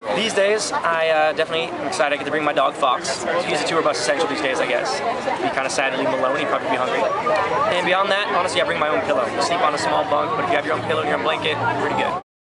These days, I definitely am excited I get to bring my dog Fox. He's a tour bus essential these days, I guess. It'd be kind of sad to leave him alone, he'd probably be hungry. And beyond that, honestly, I bring my own pillow. You sleep on a small bunk, but if you have your own pillow and your own blanket, pretty good.